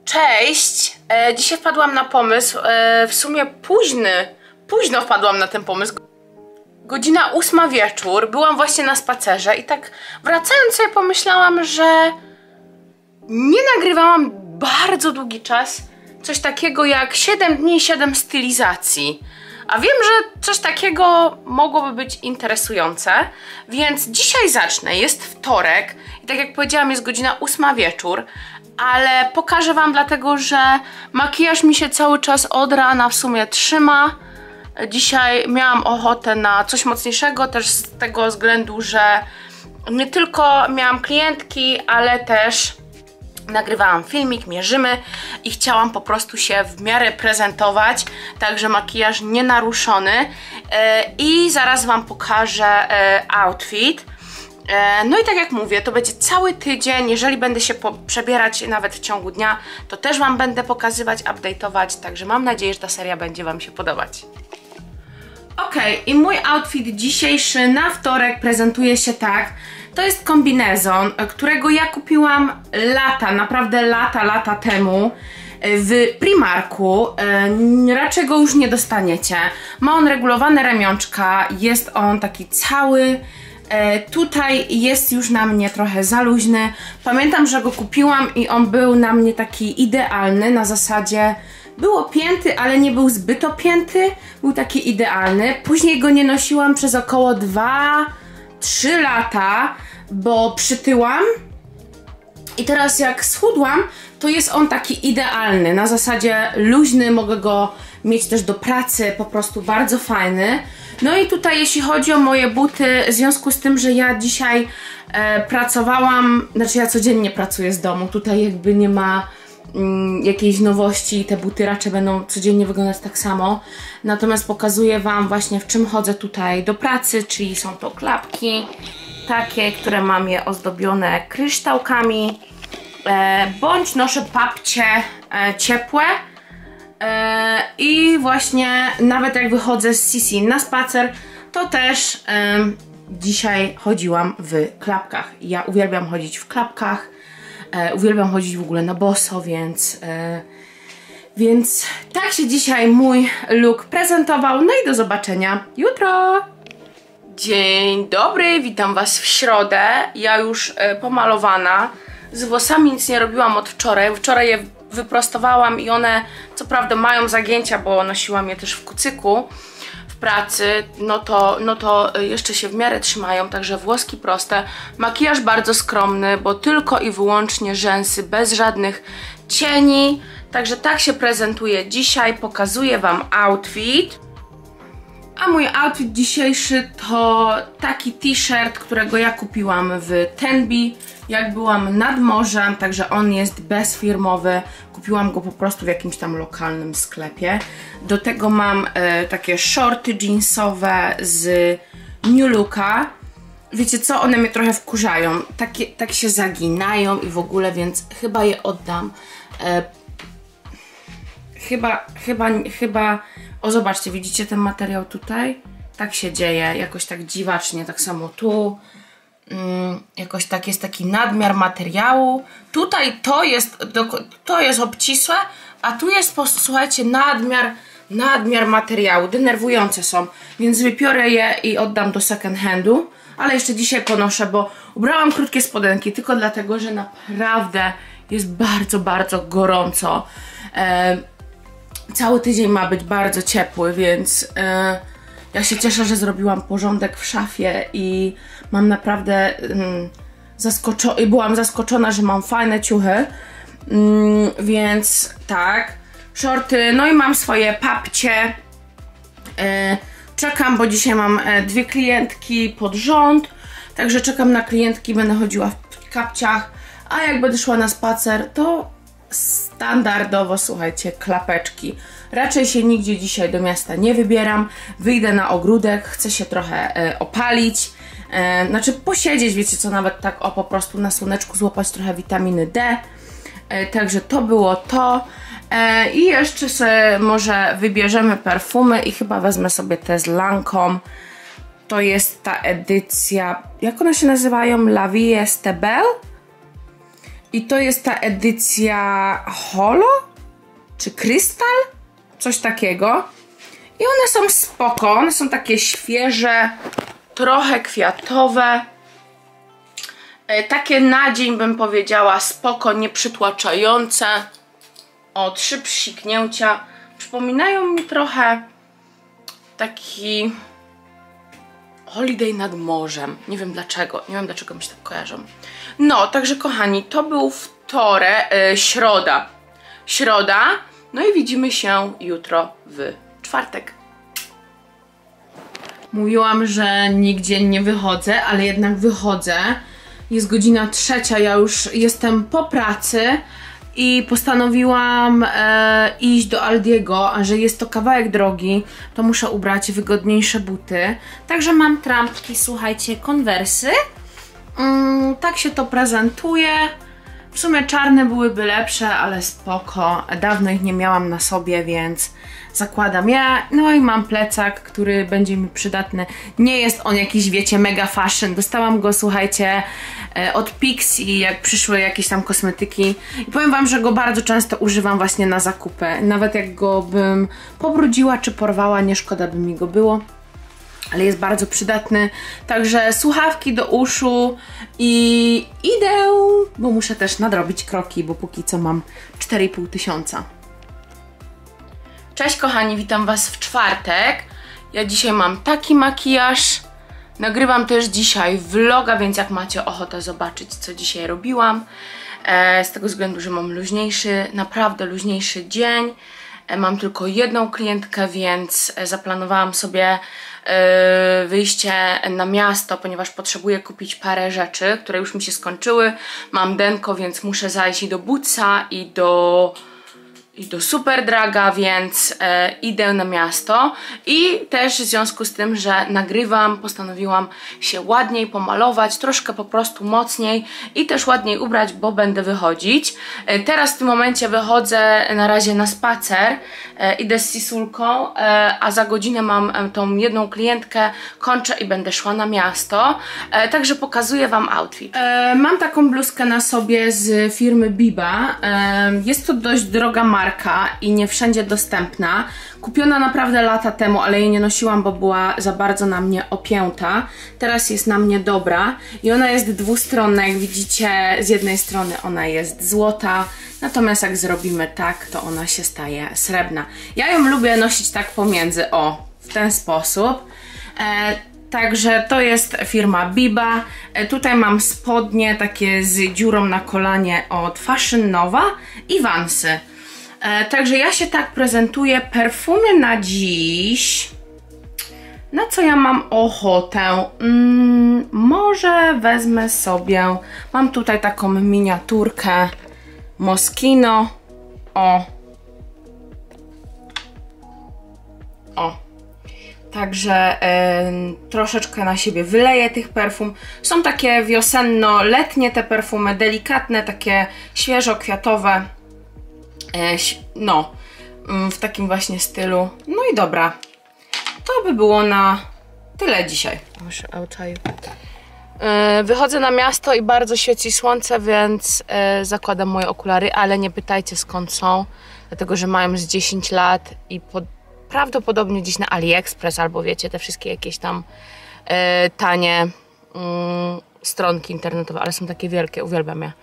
Cześć! Dzisiaj wpadłam na pomysł, w sumie późno wpadłam na ten pomysł. Godzina 8 wieczór, byłam właśnie na spacerze i tak wracając sobie pomyślałam, że nie nagrywałam bardzo długi czas coś takiego jak 7 dni, 7 stylizacji. A wiem, że coś takiego mogłoby być interesujące, więc dzisiaj zacznę. Jest wtorek i tak jak powiedziałam, jest godzina 8 wieczór, ale pokażę wam dlatego, że makijaż mi się cały czas od rana w sumie trzyma. Dzisiaj miałam ochotę na coś mocniejszego, też z tego względu, że nie tylko miałam klientki, ale też nagrywałam filmik, mierzymy i chciałam po prostu się w miarę prezentować, także makijaż nienaruszony i zaraz wam pokażę outfit. No i tak jak mówię, to będzie cały tydzień, jeżeli będę się przebierać nawet w ciągu dnia, to też wam będę pokazywać, update'ować, także mam nadzieję, że ta seria będzie wam się podobać. Ok, i mój outfit dzisiejszy na wtorek prezentuje się tak. To jest kombinezon, którego ja kupiłam naprawdę lata temu w Primarku. Raczej go już nie dostaniecie. Ma on regulowane ramionczka, jest on taki cały. Tutaj jest już na mnie trochę za luźny. Pamiętam, że go kupiłam i on był na mnie taki idealny, na zasadzie był opięty, ale nie był zbyt opięty. Był taki idealny. Później go nie nosiłam przez około 2-3 lata, bo przytyłam. I teraz jak schudłam, to jest on taki idealny. Na zasadzie luźny, mogę go mieć też do pracy, po prostu bardzo fajny. No i tutaj jeśli chodzi o moje buty, w związku z tym, że ja dzisiaj pracowałam, znaczy ja codziennie pracuję z domu, tutaj jakby nie ma jakiejś nowości, te buty raczej będą codziennie wyglądać tak samo. Natomiast pokazuję wam właśnie, w czym chodzę tutaj do pracy, czyli są to klapki takie, które mam je ozdobione kryształkami, bądź noszę papcie ciepłe i właśnie nawet jak wychodzę z Sisi na spacer, to też dzisiaj chodziłam w klapkach. Ja uwielbiam chodzić w klapkach, uwielbiam chodzić w ogóle na boso, więc tak się dzisiaj mój look prezentował. No i do zobaczenia jutro! Dzień dobry, witam was w środę. Ja już pomalowana. Z włosami nic nie robiłam od wczoraj. Wczoraj je wyprostowałam i one co prawda mają zagięcia, bo nosiłam je też w kucyku w pracy. No to jeszcze się w miarę trzymają, także włoski proste. Makijaż bardzo skromny, bo tylko i wyłącznie rzęsy, bez żadnych cieni. Także tak się prezentuje dzisiaj. Pokazuję wam outfit. A mój outfit dzisiejszy to taki t-shirt, którego ja kupiłam w Tenby, jak byłam nad morzem, także on jest bezfirmowy. Kupiłam go po prostu w jakimś tam lokalnym sklepie. Do tego mam takie shorty jeansowe z New Looka. Wiecie co? One mnie trochę wkurzają. Tak się zaginają i w ogóle, więc chyba je oddam. Chyba... O, zobaczcie, widzicie ten materiał tutaj? Tak się dzieje, jakoś tak dziwacznie, tak samo tu. Jakoś tak jest taki nadmiar materiału. Tutaj to jest obcisłe, a tu jest po prostu, słuchajcie, nadmiar materiału. Denerwujące są, więc wypiorę je i oddam do second handu. Ale jeszcze dzisiaj ponoszę, bo ubrałam krótkie spodenki tylko dlatego, że naprawdę jest bardzo gorąco. Cały tydzień ma być bardzo ciepły, więc ja się cieszę, że zrobiłam porządek w szafie i mam naprawdę byłam zaskoczona, że mam fajne ciuchy, więc tak, shorty, no i mam swoje papcie. Czekam, bo dzisiaj mam 2 klientki pod rząd, także czekam na klientki, będę chodziła w kapciach, a jak będę szła na spacer, to standardowo, słuchajcie, klapeczki. Raczej się nigdzie dzisiaj do miasta nie wybieram. Wyjdę na ogródek, chcę się trochę opalić. Znaczy posiedzieć, wiecie co, nawet tak po prostu na słoneczku złapać trochę witaminy D. Także to było to. I jeszcze sobie może wybierzemy perfumy i chyba wezmę sobie te z Lancome. To jest ta edycja, jak one się nazywają? La Vie est belle? I to jest ta edycja Holo? Czy Krystal? Coś takiego. I one są spoko, one są takie świeże, trochę kwiatowe. Takie na dzień bym powiedziała spoko, nieprzytłaczające. O, 3 psiknięcia. Przypominają mi trochę taki holiday nad morzem. Nie wiem dlaczego mi się tak kojarzą. No, także kochani, to był środa. No i widzimy się jutro w czwartek. Mówiłam, że nigdzie nie wychodzę, ale jednak wychodzę. Jest godzina 3, ja już jestem po pracy i postanowiłam iść do Aldiego, a że jest to kawałek drogi, to muszę ubrać wygodniejsze buty. Także mam trampki, słuchajcie, Conversy. Tak się to prezentuje. W sumie czarne byłyby lepsze, ale spoko. Dawno ich nie miałam na sobie, więc zakładam je. No i mam plecak, który będzie mi przydatny. Nie jest on jakiś, wiecie, mega fashion. Dostałam go, słuchajcie, od Pixi, jak przyszły jakieś tam kosmetyki. I powiem wam, że go bardzo często używam właśnie na zakupy. Nawet jak go bym pobrudziła czy porwała, nie szkoda by mi go było. Ale jest bardzo przydatny. Także słuchawki do uszu i idę, bo muszę też nadrobić kroki, bo póki co mam 4500. Cześć kochani, witam was w czwartek. Ja dzisiaj mam taki makijaż. Nagrywam też dzisiaj vloga, więc jak macie ochotę zobaczyć, co dzisiaj robiłam. Z tego względu, że mam luźniejszy, naprawdę luźniejszy dzień. Mam tylko jedną klientkę, więc zaplanowałam sobie wyjście na miasto, ponieważ potrzebuję kupić parę rzeczy, które już mi się skończyły. Mam denko, więc muszę zajść i do Bootsa, i do Superdraga, więc idę na miasto. I też w związku z tym, że nagrywam, postanowiłam się ładniej pomalować, troszkę po prostu mocniej i też ładniej ubrać, bo będę wychodzić. Teraz w tym momencie wychodzę na razie na spacer, idę z Sisulką, a za godzinę mam tą jedną klientkę, kończę i będę szła na miasto. Także pokazuję wam outfit. Mam taką bluzkę na sobie z firmy Biba. Jest to dość droga marka i nie wszędzie dostępna. Kupiona naprawdę lata temu, ale jej nie nosiłam, bo była za bardzo na mnie opięta. Teraz jest na mnie dobra i ona jest dwustronna, jak widzicie, z jednej strony ona jest złota, natomiast jak zrobimy tak, to ona się staje srebrna. Ja ją lubię nosić tak pomiędzy, o, w ten sposób. Także to jest firma Biba. Tutaj mam spodnie takie z dziurą na kolanie od Fashion Nova i Vansy. Także ja się tak prezentuję. Perfumy na dziś. Na co ja mam ochotę? Może wezmę sobie... Mam tutaj taką miniaturkę Moschino. O. Także troszeczkę na siebie wyleję tych perfum. Są takie wiosenno-letnie te perfumy, delikatne, takie świeżo-kwiatowe. No, w takim właśnie stylu. No i dobra, to by było na tyle dzisiaj. Wychodzę na miasto i bardzo świeci słońce, więc zakładam moje okulary, ale nie pytajcie skąd są, dlatego że mają z 10 lat i prawdopodobnie gdzieś na AliExpress albo wiecie, te wszystkie jakieś tam tanie stronki internetowe, ale są takie wielkie, uwielbiam je.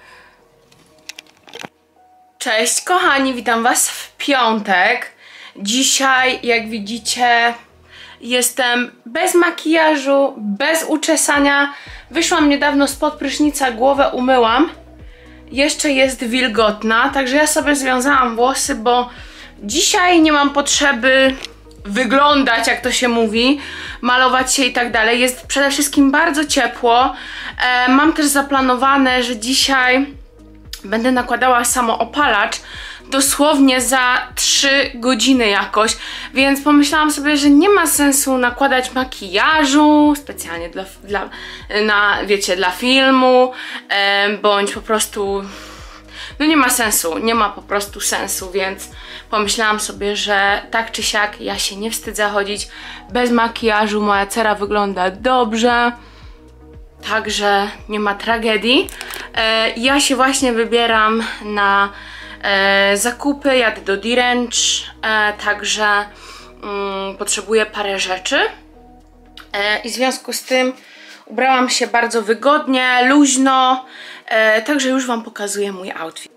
Cześć kochani, witam was w piątek. Dzisiaj, jak widzicie, jestem bez makijażu, bez uczesania. Wyszłam niedawno spod prysznica, głowę umyłam. Jeszcze jest wilgotna, także ja sobie związałam włosy, bo dzisiaj nie mam potrzeby wyglądać, jak to się mówi, malować się i tak dalej. Jest przede wszystkim bardzo ciepło. Mam też zaplanowane, że dzisiaj będę nakładała samoopalacz dosłownie za 3 godziny jakoś, więc pomyślałam sobie, że nie ma sensu nakładać makijażu specjalnie wiecie, dla filmu, bądź po prostu, no nie ma sensu, nie ma po prostu sensu, więc pomyślałam sobie, że tak czy siak ja się nie wstydzę chodzić bez makijażu, moja cera wygląda dobrze. Także nie ma tragedii. Ja się właśnie wybieram na zakupy, jadę do D-Ranch, także potrzebuję parę rzeczy i w związku z tym ubrałam się bardzo wygodnie, luźno, także już Wam pokazuję mój outfit.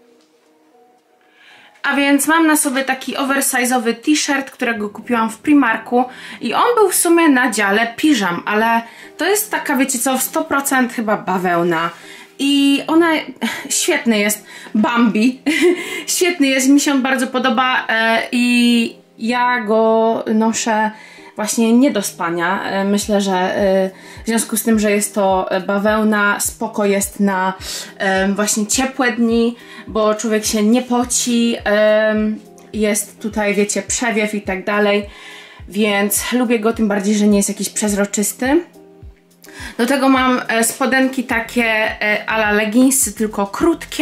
A więc mam na sobie taki oversize'owy t-shirt, którego kupiłam w Primarku i on był w sumie na dziale piżam, ale to jest taka, wiecie co, w 100% chyba bawełna. I ona świetny jest, Bambi, świetny jest, mi się on bardzo podoba i ja go noszę właśnie nie do spania. Myślę, że w związku z tym, że jest to bawełna, spoko jest na właśnie ciepłe dni, bo człowiek się nie poci, jest tutaj, wiecie, przewiew i tak dalej, więc lubię go, tym bardziej, że nie jest jakiś przezroczysty. Do tego mam spodenki takie a la leginsy, tylko krótkie.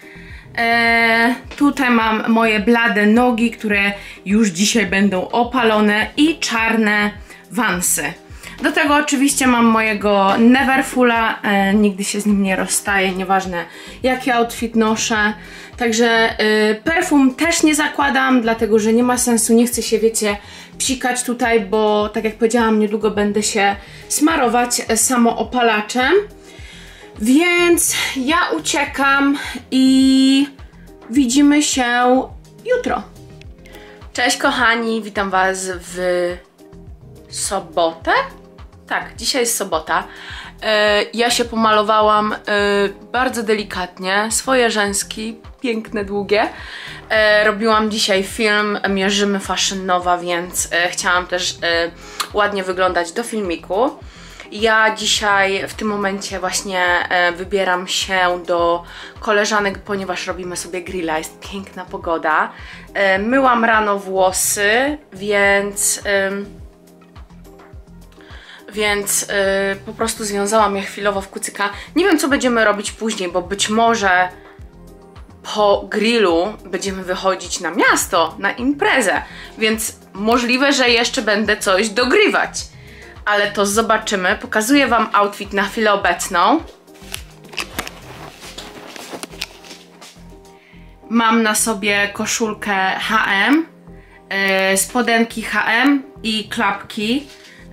Tutaj mam moje blade nogi, które już dzisiaj będą opalone i czarne wansy. Do tego oczywiście mam mojego Neverfulla, nigdy się z nim nie rozstaję, nieważne jaki outfit noszę. Także perfum też nie zakładam, dlatego że nie ma sensu, nie chcę się, wiecie, psikać tutaj, bo tak jak powiedziałam, niedługo będę się smarować samoopalaczem. Więc ja uciekam i widzimy się jutro. Cześć kochani, witam Was w sobotę? Tak, dzisiaj jest sobota. Ja się pomalowałam bardzo delikatnie, swoje rzęski, piękne, długie. Robiłam dzisiaj film Mierzymy Fashion Nova, więc chciałam też ładnie wyglądać do filmiku. Ja dzisiaj w tym momencie właśnie wybieram się do koleżanek, ponieważ robimy sobie grilla, jest piękna pogoda. Myłam rano włosy, więc po prostu związałam je chwilowo w kucyka. Nie wiem, co będziemy robić później, bo być może po grillu będziemy wychodzić na miasto, na imprezę, więc możliwe, że jeszcze będę coś dogrywać. Ale to zobaczymy. Pokazuję Wam outfit na chwilę obecną. Mam na sobie koszulkę H&M, spodenki H&M i klapki.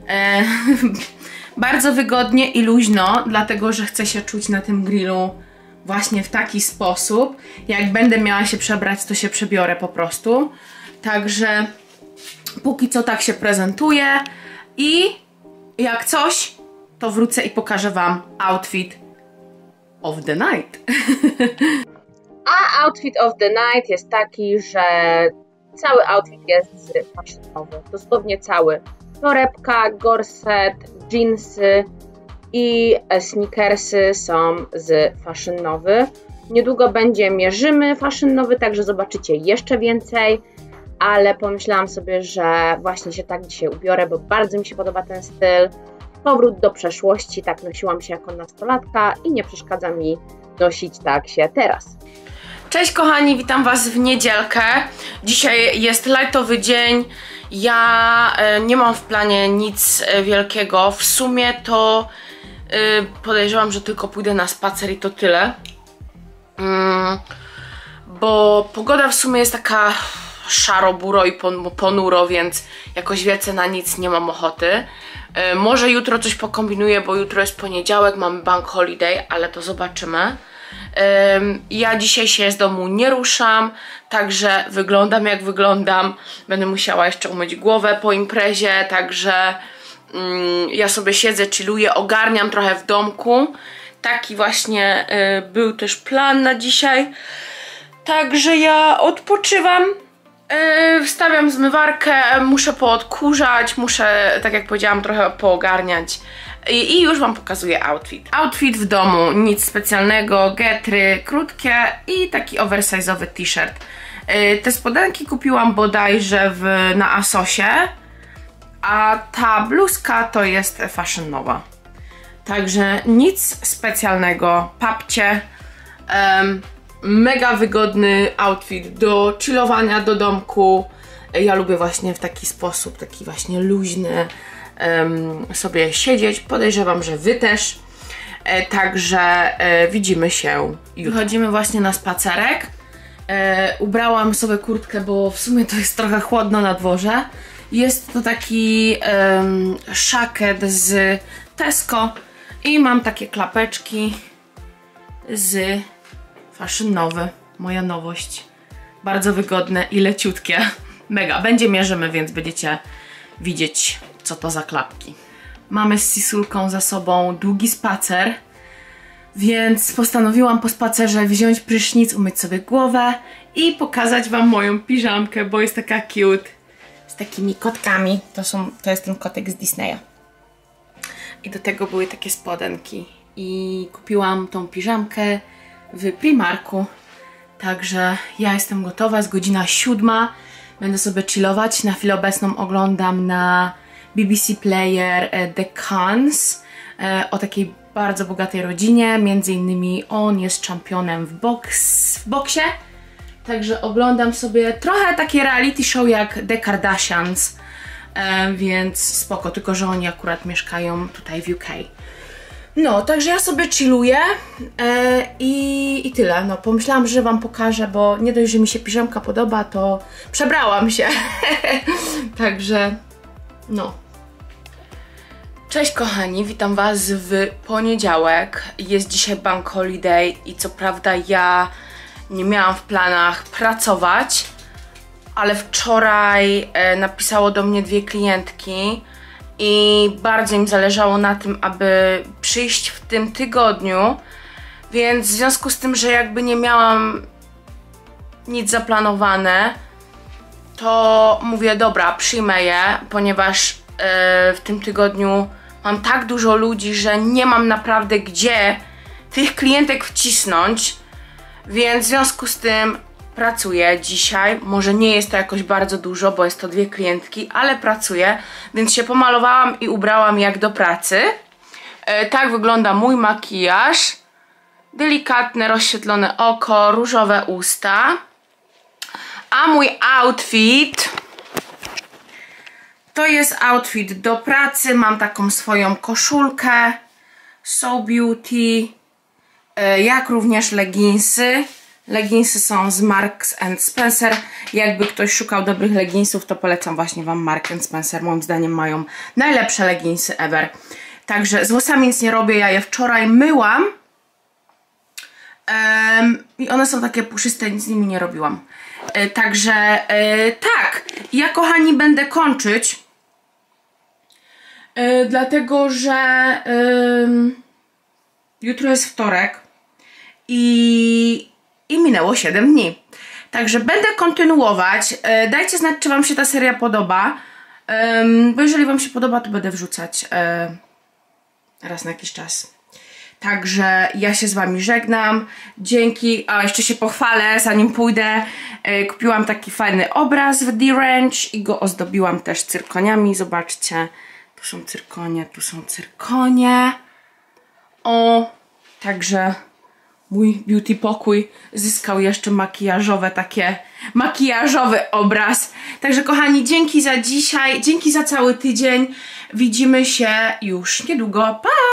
Bardzo wygodnie i luźno, dlatego że chcę się czuć na tym grillu właśnie w taki sposób. Jak będę miała się przebrać, to się przebiorę po prostu. Także póki co tak się prezentuję i jak coś, to wrócę i pokażę Wam outfit of the night. A outfit of the night jest taki, że cały outfit jest z fashion-nowy. Dosłownie cały. Torebka, gorset, jeansy i sneakersy są z fashion-nowy. Niedługo będzie Mierzymy fashion-nowy, także zobaczycie jeszcze więcej. Ale pomyślałam sobie, że właśnie się tak dzisiaj ubiorę, bo bardzo mi się podoba ten styl. Powrót do przeszłości, tak nosiłam się jako nastolatka i nie przeszkadza mi nosić tak się teraz. Cześć kochani, witam Was w niedzielkę. Dzisiaj jest lightowy dzień. Ja nie mam w planie nic wielkiego. W sumie to podejrzewam, że tylko pójdę na spacer i to tyle. Bo pogoda w sumie jest taka szaro, buro i ponuro, więc jakoś wiece na nic nie mam ochoty. Może jutro coś pokombinuję, bo jutro jest poniedziałek, mamy bank holiday, ale to zobaczymy. Ja dzisiaj się z domu nie ruszam, także wyglądam jak wyglądam. Będę musiała jeszcze umyć głowę po imprezie, także ja sobie siedzę, chilluję, ogarniam trochę w domku. Taki właśnie był też plan na dzisiaj. Także ja odpoczywam. Wstawiam zmywarkę, muszę poodkurzać, muszę, tak jak powiedziałam, trochę poogarniać i już Wam pokazuję outfit. Outfit w domu, nic specjalnego, getry krótkie i taki oversize'owy t-shirt. Te spodenki kupiłam bodajże na Asosie, a ta bluzka to jest fashion-nowa. Także nic specjalnego, papcie. Mega wygodny outfit do chillowania do domku. Ja lubię właśnie w taki sposób, taki właśnie luźny sobie siedzieć. Podejrzewam, że Wy też. Także widzimy się jutro. Wychodzimy właśnie na spacerek. Ubrałam sobie kurtkę, bo w sumie to jest trochę chłodno na dworze. Jest to taki szaket z Tesco i mam takie klapeczki z Fashion Nowy. Moja nowość. Bardzo wygodne i leciutkie. Mega. Będzie mierzymy, więc będziecie widzieć, co to za klapki. Mamy z Sisulką za sobą długi spacer, więc postanowiłam po spacerze wziąć prysznic, umyć sobie głowę i pokazać wam moją piżamkę, bo jest taka cute. Z takimi kotkami. To jest ten kotek z Disneya. I do tego były takie spodenki. I kupiłam tą piżamkę w Primarku. Także ja jestem gotowa, jest godzina 7. Będę sobie chillować. Na chwilę obecną oglądam na BBC Player The Cons o takiej bardzo bogatej rodzinie. Między innymi on jest czempionem w boksie. Także oglądam sobie trochę takie reality show jak The Kardashians. Więc spoko, tylko że oni akurat mieszkają tutaj w UK. No, także ja sobie chilluję i tyle. No, pomyślałam, że wam pokażę, bo nie dość, że mi się piżamka podoba, to przebrałam się. Także, no. Cześć kochani, witam was w poniedziałek. Jest dzisiaj bank holiday i co prawda ja nie miałam w planach pracować, ale wczoraj napisało do mnie 2 klientki i bardzo im zależało na tym, aby przyjść w tym tygodniu, więc w związku z tym, że jakby nie miałam nic zaplanowane, to mówię, dobra, przyjmę je, ponieważ w tym tygodniu mam tak dużo ludzi, że nie mam naprawdę gdzie tych klientek wcisnąć, więc w związku z tym pracuję dzisiaj. Może nie jest to jakoś bardzo dużo, bo jest to 2 klientki, ale pracuję, więc się pomalowałam i ubrałam jak do pracy. Tak wygląda mój makijaż. Delikatne, rozświetlone oko, różowe usta. A mój outfit to jest outfit do pracy. Mam taką swoją koszulkę So Beauty, jak również leginsy. Leginsy są z Marks & Spencer. Jakby ktoś szukał dobrych leginsów, to polecam właśnie wam Marks & Spencer. Moim zdaniem mają najlepsze leginsy ever. Także z włosami nic nie robię, ja je wczoraj myłam. I one są takie puszyste, nic z nimi nie robiłam. Także tak, ja kochani będę kończyć. Dlatego, że jutro jest wtorek i minęło 7 dni. Także będę kontynuować. Dajcie znać, czy wam się ta seria podoba. Bo jeżeli wam się podoba, to będę wrzucać raz na jakiś czas. Także ja się z wami żegnam. Dzięki. A jeszcze się pochwalę, zanim pójdę. Kupiłam taki fajny obraz w D-Ranch i go ozdobiłam też cyrkoniami. Zobaczcie. Tu są cyrkonie, tu są cyrkonie. O, także mój beauty pokój zyskał jeszcze makijażowy obraz. Także kochani, dzięki za dzisiaj, dzięki za cały tydzień. Widzimy się już niedługo. Pa!